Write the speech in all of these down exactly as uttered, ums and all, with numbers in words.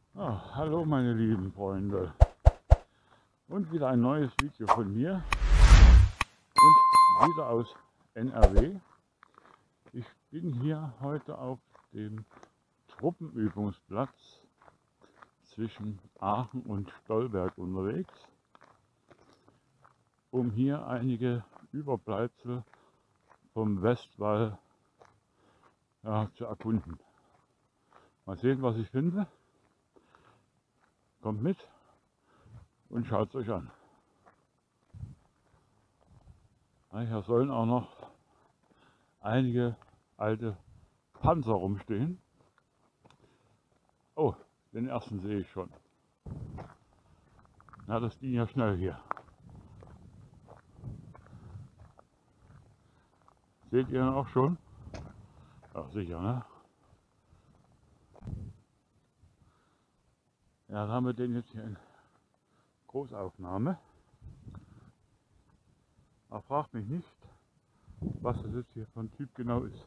Ah, hallo meine lieben Freunde und wieder ein neues Video von mir und wieder aus N R W. Ich bin hier heute auf dem Truppenübungsplatz zwischen Aachen und Stolberg unterwegs, um hier einige Überbleibsel vom Westwall ja, zu erkunden. Mal sehen, was ich finde. Kommt mit und schaut es euch an. Hier sollen auch noch einige alte Panzer rumstehen. Oh, den ersten sehe ich schon. Na, das ging ja schnell hier. Seht ihr ihn auch schon? Ja, sicher, ne? Ja, dann haben wir den jetzt hier in Großaufnahme. Aber fragt mich nicht, was das jetzt hier für ein Typ genau ist.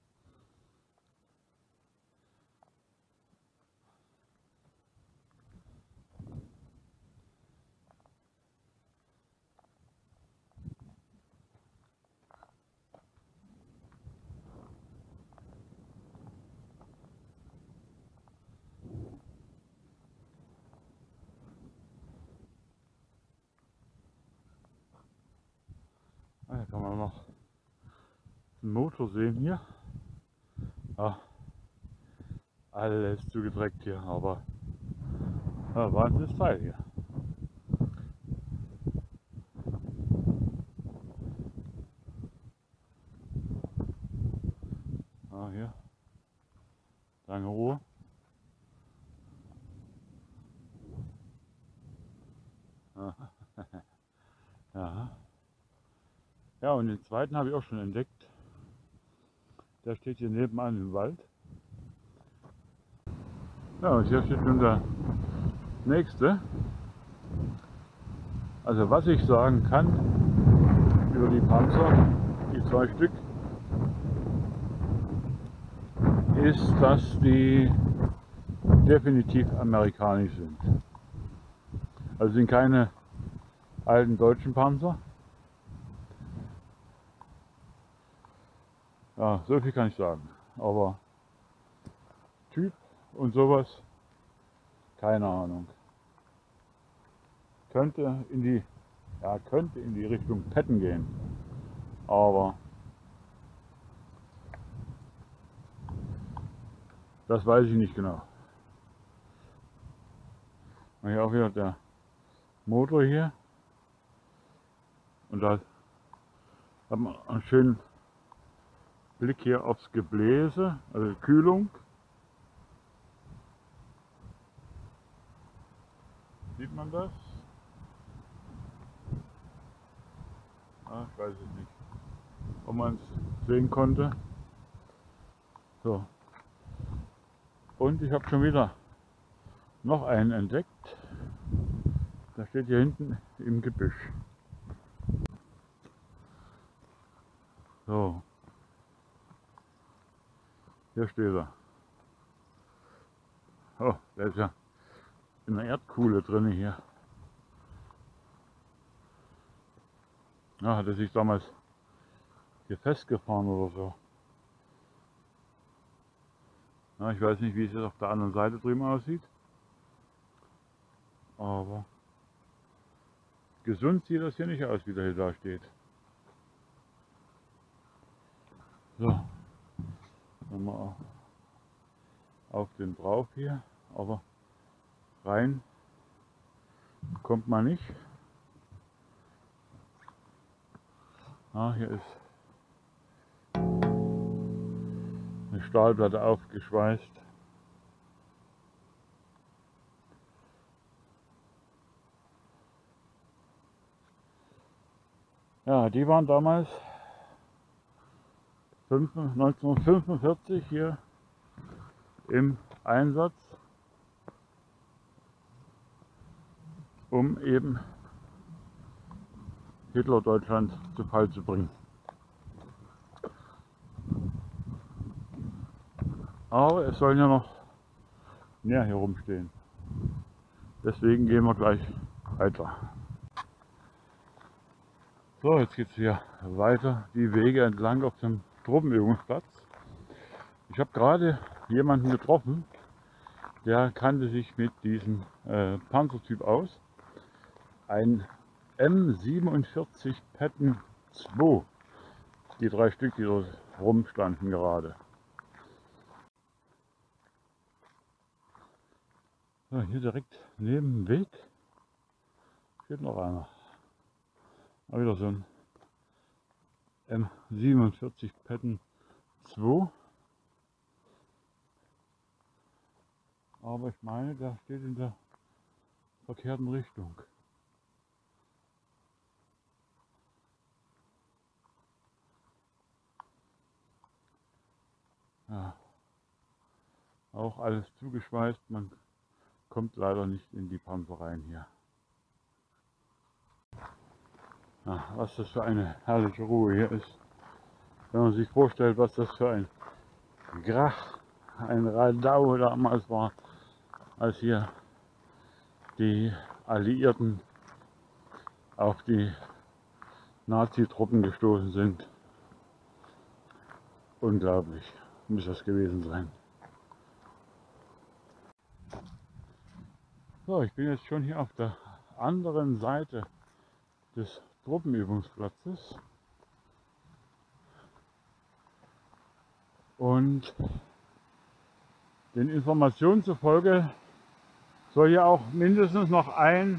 Ah, hier kann man noch einen Motor sehen hier. Ja, alles zugedreckt hier, aber ja, wahnsinniges Teil hier. Ah, hier, lange Ruhe. Ja. Ja, und den zweiten habe ich auch schon entdeckt. Der steht hier nebenan im Wald. Ja, und hier steht nun der nächste. Also was ich sagen kann über die Panzer, die zwei Stück, ist, dass die definitiv amerikanisch sind. Also sind keine alten deutschen Panzer. Ja, so viel kann ich sagen. Aber Typ und sowas, keine Ahnung. Könnte in die, ja, könnte in die Richtung Patton gehen. Aber das weiß ich nicht genau. Und hier auch wieder der Motor hier. Und da hat man einen schönen Blick hier aufs Gebläse, also Kühlung. Sieht man das? Ah, ich weiß es nicht, ob man es sehen konnte. So. Und ich habe schon wieder noch einen entdeckt. Der steht hier hinten im Gebüsch. So. Hier steht er. Oh, der ist ja in der Erdkuhle drin hier. Ja, hat er sich damals hier festgefahren oder so. Ja, ich weiß nicht, wie es jetzt auf der anderen Seite drüben aussieht. Aber gesund sieht das hier nicht aus, wie der hier da steht. So. Nochmal auf den drauf hier. Aber rein kommt man nicht. Ah, hier ist eine Stahlplatte aufgeschweißt. Ja, die waren damals neunzehnhundertfünfundvierzig hier im Einsatz, um eben Hitler-Deutschland zu Fall zu bringen. Aber es sollen ja noch mehr hier rumstehen. Deswegen gehen wir gleich weiter. So, jetzt geht es hier weiter die Wege entlang auf dem Truppenübungsplatz. Ich habe gerade jemanden getroffen, der kannte sich mit diesem äh, Panzertyp aus. Ein M siebenundvierzig Patton zwei. Die drei Stück, die dort rumstanden gerade. So, hier direkt neben dem Weg steht noch einer. Mal wieder so ein M siebenundvierzig Patton zwei. Aber ich meine, der steht in der verkehrten Richtung. Ja, auch alles zugeschweißt, man kommt leider nicht in die Panzer rein hier. Ja, was das für eine herrliche Ruhe hier ist. Wenn man sich vorstellt, was das für ein Krach, ein Radau damals war, als hier die Alliierten auf die Nazi-Truppen gestoßen sind. Unglaublich muss das gewesen sein. So, ich bin jetzt schon hier auf der anderen Seite des Truppenübungsplatzes und den Informationen zufolge soll hier auch mindestens noch ein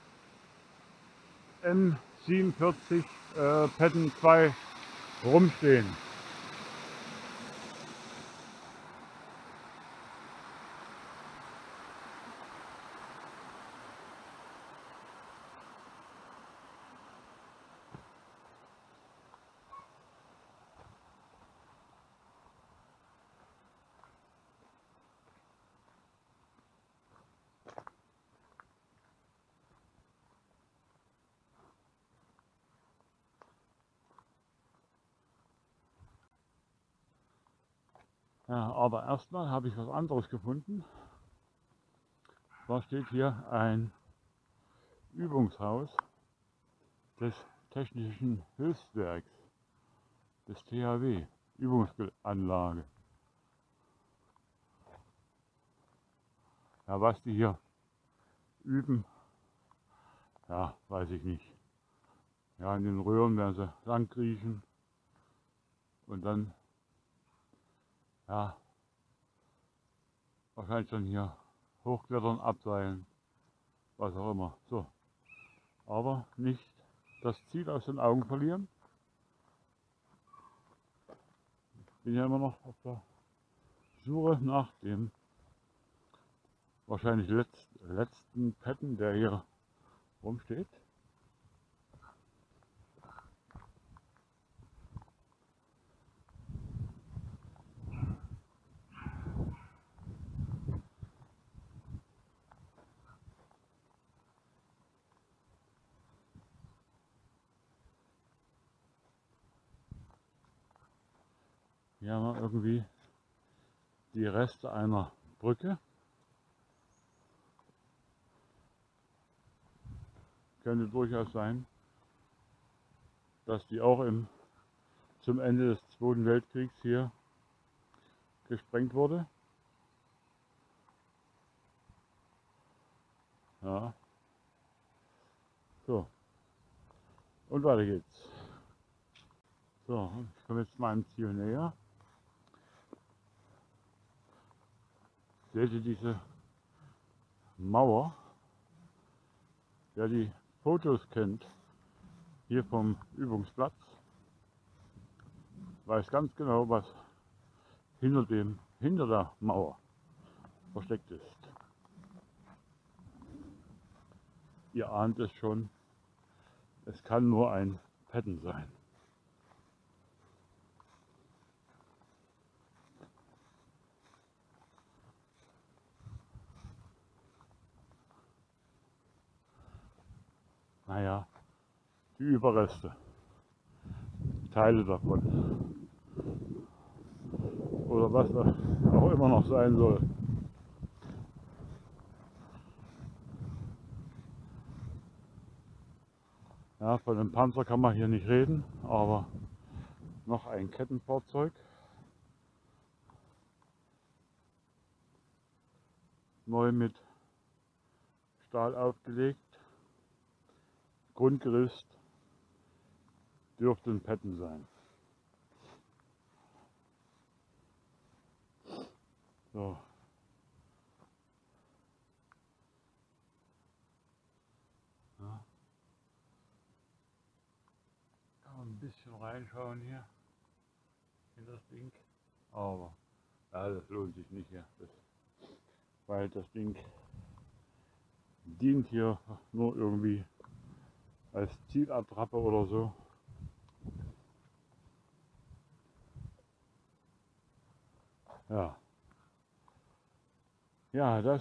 M siebenundvierzig äh, Patton zwei rumstehen. Ja, aber erstmal habe ich was anderes gefunden. Da steht hier ein Übungshaus des Technischen Hilfswerks, des T H W, Übungsanlage. Ja, was die hier üben, ja, weiß ich nicht. Ja, in den Röhren werden sie lang kriechen und dann, ja, wahrscheinlich dann hier hochklettern, abseilen, was auch immer. So, aber nicht das Ziel aus den Augen verlieren. Ich bin ja immer noch auf der Suche nach dem wahrscheinlich letzt, letzten Patton, der hier rumsteht. Hier haben wir irgendwie die Reste einer Brücke. Könnte durchaus sein, dass die auch im, zum Ende des Zweiten Weltkriegs hier gesprengt wurde. Ja. So. Und weiter geht's. So, ich komme jetzt meinem Ziel näher. Seht ihr diese Mauer? Wer die Fotos kennt, hier vom Übungsplatz, weiß ganz genau, was hinter dem, hinter der Mauer versteckt ist. Ihr ahnt es schon, es kann nur ein Patton sein. Naja, die Überreste, Teile davon oder was auch immer noch sein soll. Ja, von einem Panzer kann man hier nicht reden, aber noch ein Kettenfahrzeug. Neu mit Stahl aufgelegt. Grundgerüst dürfte ein Patten sein. So. Ja. Kann man ein bisschen reinschauen hier in das Ding, aber ja, das lohnt sich nicht hier, das, weil das Ding dient hier nur irgendwie als Zielattrappe oder so. Ja, ja, das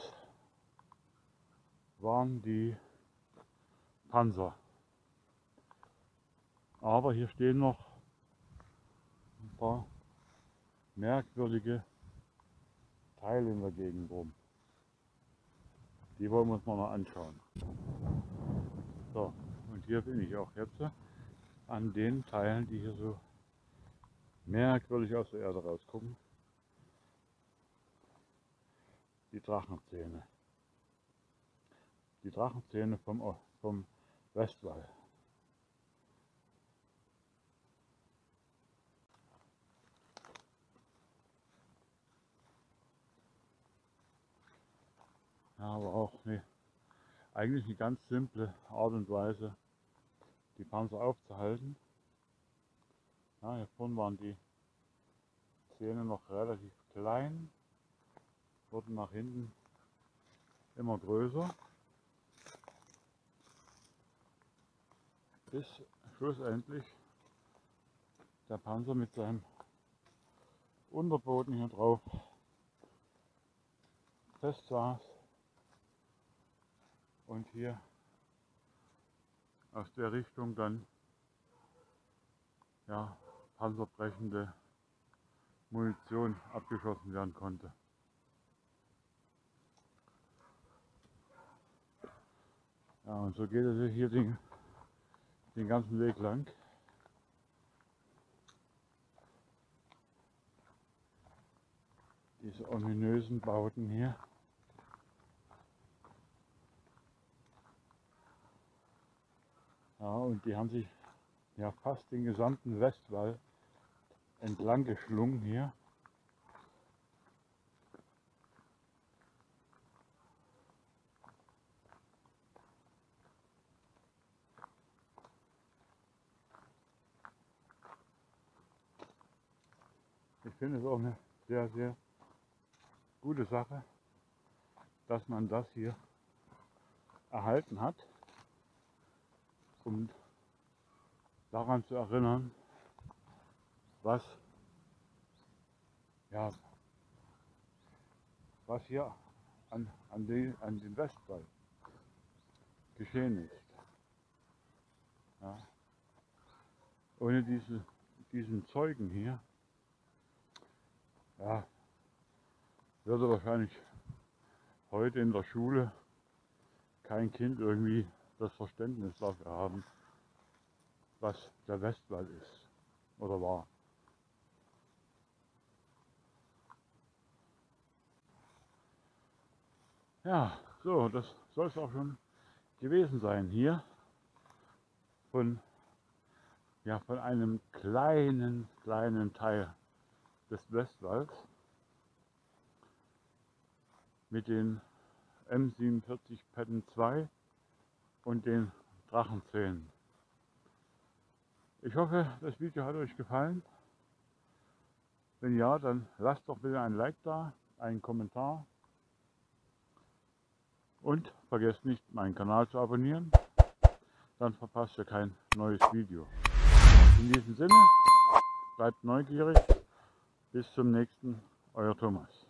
waren die Panzer. Aber hier stehen noch ein paar merkwürdige Teile in der Gegend rum. Die wollen wir uns mal anschauen. So, und hier bin ich auch jetzt an den Teilen, die hier so merkwürdig aus der Erde rausgucken. Die Drachenzähne. Die Drachenzähne vom, vom Westwall. Ja, aber auch ne, eigentlich eine ganz simple Art und Weise, die Panzer aufzuhalten. Ja, hier vorne waren die Zähne noch relativ klein, wurden nach hinten immer größer, bis schlussendlich der Panzer mit seinem Unterboden hier drauf fest saß und hier aus der Richtung dann ja, panzerbrechende Munition abgeschossen werden konnte. Ja, und so geht es hier den, den ganzen Weg lang. Diese ominösen Bauten hier. Ja, und die haben sich ja fast den gesamten Westwall entlang geschlungen hier. Ich finde es auch eine sehr, sehr gute Sache, dass man das hier erhalten hat, um daran zu erinnern, was, ja, was hier an, an, den, an dem Westwall geschehen ist. Ja. Ohne diese, diesen Zeugen hier, ja, würde wahrscheinlich heute in der Schule kein Kind irgendwie das Verständnis dafür haben, was der Westwall ist oder war. Ja, so, das soll es auch schon gewesen sein hier von, ja, von einem kleinen, kleinen Teil des Westwalls mit den M siebenundvierzig Patten zwei und den Drachenzähnen. Ich hoffe, das Video hat euch gefallen. Wenn ja, dann lasst doch bitte ein Like da, einen Kommentar und vergesst nicht, meinen Kanal zu abonnieren. Dann verpasst ihr kein neues Video. In diesem Sinne, bleibt neugierig. Bis zum nächsten, euer Thomas.